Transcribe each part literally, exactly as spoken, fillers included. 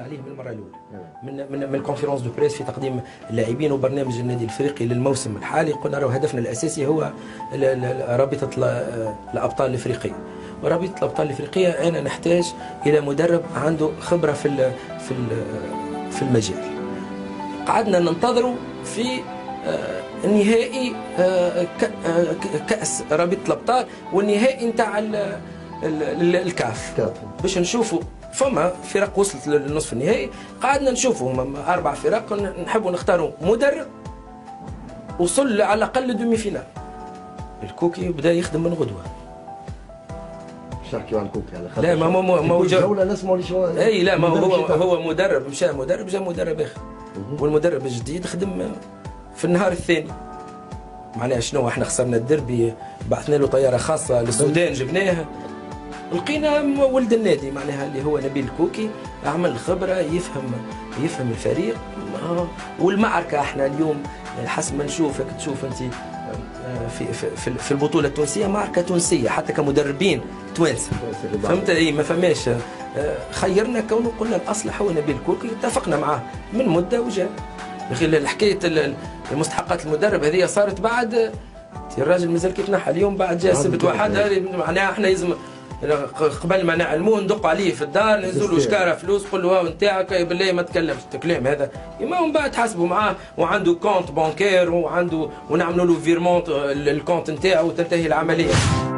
عليه من المره الاولى من من من الكونفيرونس دو بريس في تقديم اللاعبين وبرنامج النادي الافريقي للموسم الحالي. قلنا راهو هدفنا الاساسي هو رابطه الابطال الافريقيه. ورابطه الابطال الافريقيه انا نحتاج الى مدرب عنده خبره في ال في ال في المجال. قعدنا ننتظروا في النهائي كاس رابطه الابطال والنهائي نتاع الكاف باش نشوفوا فما فرق وصلت للنصف النهائي. قعدنا نشوفوا اربع فرق نحبوا نختاروا مدرب وصل على الاقل لدومي فينال. الكوكي بدا يخدم من غدوه. مش نحكيو عن الكوكي على لا ما ما ما هو جوله نسمعوا لي شو اي لا ما هو هو مدرب مشى مدرب جا مدرب اخر والمدرب الجديد خدم في النهار الثاني. معناها شنو احنا خسرنا الدربي بعثنا له طياره خاصه للسودان جبناها لقينا ولد النادي معناها اللي هو نبيل الكوكي عمل خبره يفهم يفهم الفريق والمعركه. احنا اليوم حسب ما نشوفك تشوف انت في في في البطوله التونسيه معركه تونسيه حتى كمدربين توانسه فهمت. اي ما فماش خيرنا كونه قلنا الاصلح هو نبيل الكوكي اتفقنا معاه من مده وجاء. حكايه المستحقات المدرب هذه صارت بعد الراجل مازال كي تنحى اليوم بعد جاء سبت واحد معناها احنا لازم قبل ما نعلموه ندق عليه في الدار نزولوا شكاره فلوس قول له هاو نتاعك بالله ما تكلمش الكلام هذا ما من بعد تحاسبوا معاه وعنده كونت بانكير وعنده ونعملوا له فيرمونت الكونت نتاعو وتنتهي العمليه.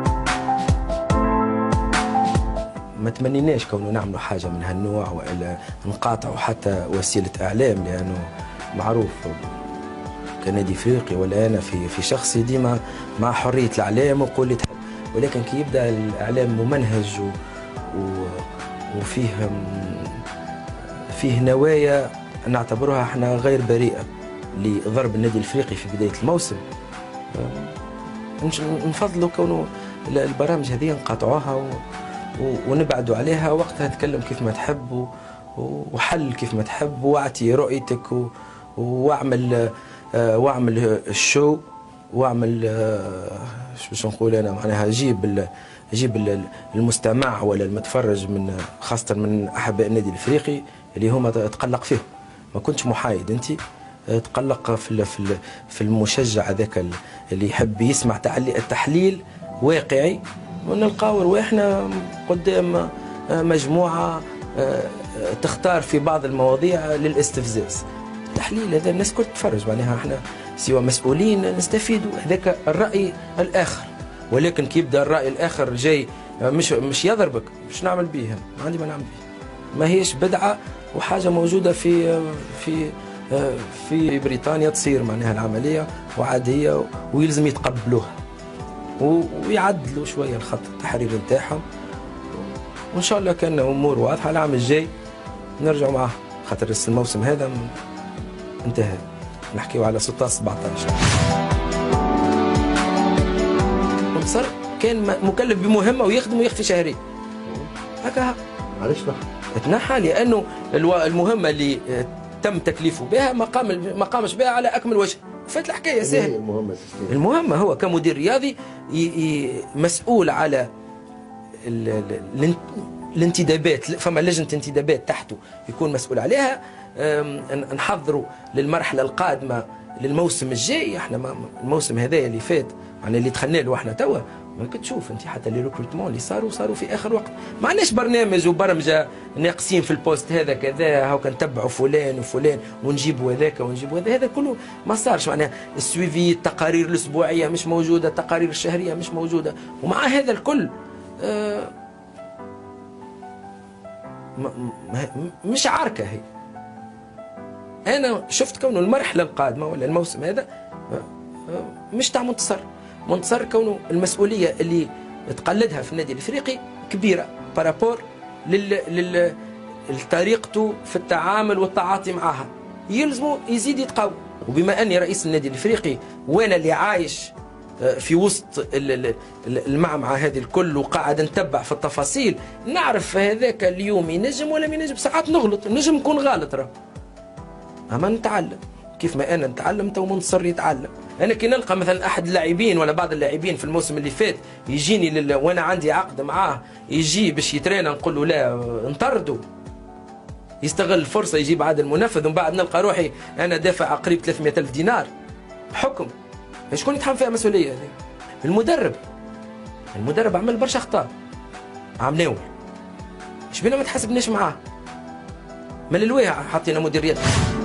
ما تمنيناش كونه نعملوا حاجه من هالنوع والا نقاطعوا حتى وسيله اعلام لانه معروف كنادي افريقي ولا انا في في شخصي ديما مع حريه الاعلام وقول اللي تحب. ولكن كي يبدا الاعلام ممنهج و... و... وفيه فيه نوايا نعتبرها احنا غير بريئه لضرب النادي الافريقي في بدايه الموسم نفضلوا كونه البرامج هذه نقاطعوها و... و... ونبعدوا عليها وقتها تكلم كيف ما تحب و... وحل كيف ما تحب واعطي رؤيتك و... واعمل واعمل الشو واعمل شو باش نقول انا معناها جيب جيب المستمع ولا المتفرج من خاصه من احباء النادي الافريقي اللي هما تقلق فيهم. ما كنتش محايد انت تقلق في في المشجع هذاك اللي يحب يسمع تحليل واقعي ونلقاو رواحنا قدام مجموعه تختار في بعض المواضيع للاستفزاز. التحليل هذا الناس كل تتفرج معناها احنا سوى مسؤولين نستفيدوا هذاك الراي الاخر. ولكن كي يبدا الراي الاخر جاي مش مش يضربك مش نعمل به ما عندي ما نعمل به. ما هيش بدعه وحاجه موجوده في في في بريطانيا تصير معناها العمليه وعاديه ويلزم يتقبلوها ويعدلوا شويه الخط التحريري نتاعهم وان شاء الله كان امور واضحه. العام الجاي نرجعوا معاه خاطر الموسم هذا انتهى نحكيو على ستة عشر سبعة عشر. منصر كان مكلف بمهمه ويخدم ويخفي شهرين هكا. علاش تنحى؟ تنحى لانه المهمه اللي تم تكليفه بها ما قام ما قامش بها على اكمل وجه. فات الحكايه سهله. المهمه المهمه هو كمدير رياضي مسؤول على الانتدابات. فما لجنه انتدابات تحته يكون مسؤول عليها. نحضروا للمرحله القادمه للموسم الجاي. احنا الموسم هذا اللي فات يعني اللي دخلنا له احنا توا ما كتشوف انت حتى لي ريكروتمون اللي صاروا صاروا في اخر وقت. ما عندناش برنامج وبرمجه ناقصين في البوست هذا كذا هاو نتبعوا فلان وفلان ونجيبوا هذاك ونجيبوا هذا. هذا كله ما صارش معناها السويفي التقارير الاسبوعيه مش موجوده التقارير الشهريه مش موجوده. ومع هذا الكل آه مش عركه هي. انا شفت كونه المرحله القادمه ولا الموسم هذا مش تاع منتصر. منتصر كونه المسؤوليه اللي تقلدها في النادي الافريقي كبيره بارابور لل لل لطريقته في التعامل والتعاطي معها. يلزمه يزيد يتقوى. وبما اني رئيس النادي الافريقي وانا اللي عايش في وسط المعمعة هذه الكل وقاعد نتبع في التفاصيل نعرف هذاك اليوم ينجم ولا ما ينجم. ساعات نغلط نجم نكون غلط راه اما نتعلم كيف ما انا نتعلم تو منصر يتعلم. انا كي نلقى مثلا احد اللاعبين ولا بعض اللاعبين في الموسم اللي فات يجيني لل... وانا عندي عقد معاه يجي باش يترينا نقول له لا نطردوا يستغل الفرصه يجيب عادل منفذ ومن بعد نلقى روحي انا دافع قريب ثلاثمئة ألف دينار بحكم. شكون يتحمل فيها مسؤوليه هذه؟ المدرب. المدرب عمل برشا اخطاء عام ناول، شبينا ما تحاسبناش معاه؟ من الواقع حطينا مدير رياضي.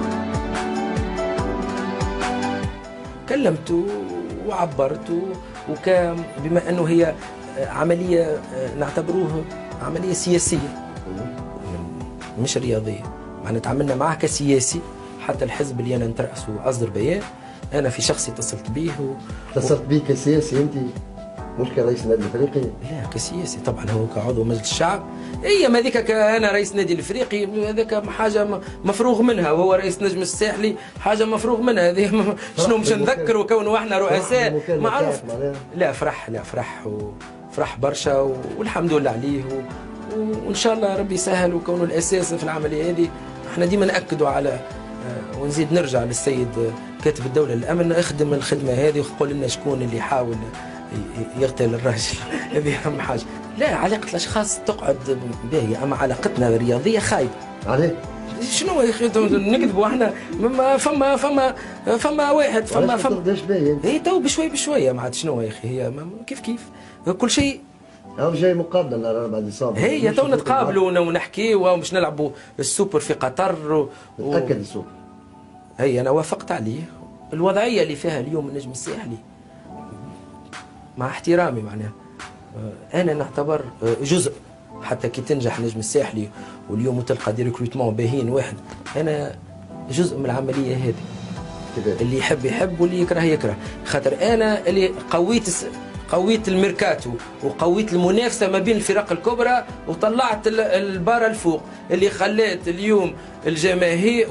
كلمت وعبرت وكان بما انه هي عمليه نعتبروها عمليه سياسيه مش رياضيه، معناتها تعاملنا معاه كسياسي. حتى الحزب اللي انا نترأسه اصدر بيان، انا في شخصي اتصلت به و... اتصلت به كسياسي انت مش كرئيس النادي الافريقي؟ لا كسياسي طبعا، هو كعضو مجلس الشعب. اي ما ذيك انا رئيس النادي الافريقي هذاك حاجه مفروغ منها، وهو رئيس نجم الساحلي حاجه مفروغ منها. هذه شنو مش نذكر وكونه احنا رؤساء معروف. لا فرح لا فرح وفرح برشا والحمد لله عليه و... وان شاء الله ربي يسهل. وكونه الاساس في العمليه هذه احنا ديما ناكدوا على، ونزيد نرجع للسيد كاتب الدوله الامن، اخدم الخدمه هذه وقول لنا شكون اللي يحاول يقتل الراجل. هذه اهم حاجه. لا علاقه الاشخاص تقعد باهيه، اما علاقتنا الرياضيه خايبه. عليه؟ شنو يا اخي نكذبوا احنا؟ فما فما فما واحد فما فما هي تو بشوي بشويه ما عاد شنو يا اخي، هي كيف كيف كل شيء. أو جاي مقابلة أربعة ديسمبر. هي تو نتقابلوا ونحكيوا ومش نلعبوا السوبر في قطر و... نتأكد السوبر. هي أنا وافقت عليه. الوضعية اللي فيها اليوم النجم الساحلي مع احترامي معناها أنا نعتبر جزء، حتى كي تنجح النجم الساحلي واليوم تلقى دي ريكروتمون باهين واحد، أنا جزء من العملية هذه. اللي يحب يحب واللي يكره يكره، خاطر أنا اللي قويت قويت الميركاتو وقويت المنافسه ما بين الفرق الكبرى وطلعت البارة الفوق، اللي خلات اليوم الجماهير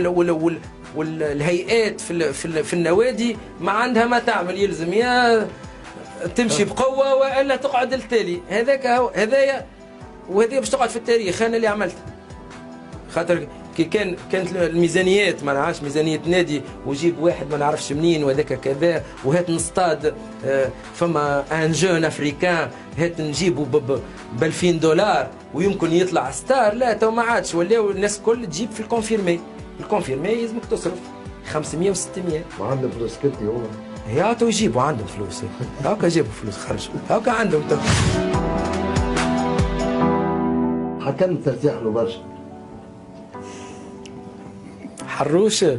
والهيئات في في النوادي ما عندها ما تعمل، يلزم يا تمشي بقوه والا تقعد التالي. هذاك هذايا وهذه باش تقعد في التاريخ. انا اللي عملتها خاطر كي كان كانت الميزانيات ما نعرفش ميزانيه نادي وجيب واحد ما نعرفش منين وهذاك كذا وهات نصطاد فما ان جون افريكان هات نجيبه ب ألفين دولار ويمكن يطلع ستار. لا تو ما عادش، ولاو الناس الكل تجيب في الكونفيرمي. الكونفيرمي يلزمك تصرف خمسمئة وستمئة. ما عندهم فلوس كنتي هو؟ يا تو يجيبوا عندهم فلوس، هاكا جابوا فلوس خرجوا هاكا عندهم تو. حكمت ترتاح له برشا. حروشه.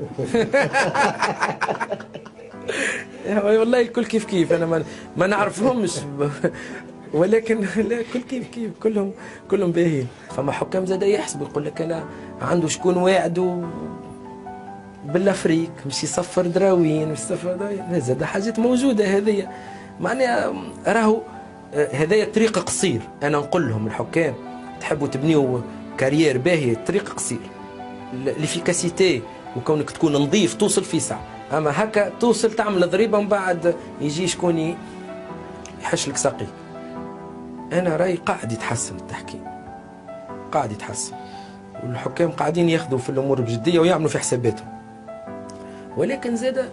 والله الكل كيف كيف، انا ما ما نعرفهمش ولكن لا كل كيف كيف كلهم كلهم باهيين. فما حكام زاد يحسبوا يقول لك انا عنده شكون واعده بالافريق مش يصفر دراوين مش يصفر دراوين، زاد حاجات موجوده هذه معناها. راهو هذايا طريق قصير. انا نقول لهم الحكام تحبوا تبنيوا كارير باهي، طريق قصير. ليفيكاسيتي وكونك تكون نظيف توصل في ساعه، اما هكا توصل تعمل ضريبه ومن بعد يجي شكون يحش لك ساقيك. انا رايي قاعد يتحسن التحكيم، قاعد يتحسن والحكام قاعدين ياخذوا في الامور بجديه ويعملوا في حساباتهم، ولكن زاد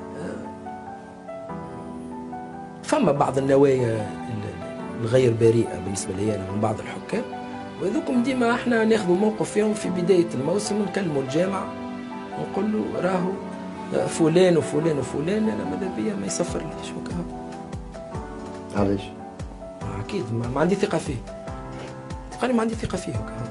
فما بعض النوايا الغير بريئه بالنسبه لي انا من بعض الحكام، وهذوكم ديما احنا ناخذوا موقف فيهم في بدايه الموسم، نكلموا الجامعه ونقول له راهو فلان وفلان وفلان انا ماذا بيا ما يصفر ليش وكا. علاش؟ اكيد ما عندي ثقه فيه، تقالي ما عندي ثقه فيه وكا.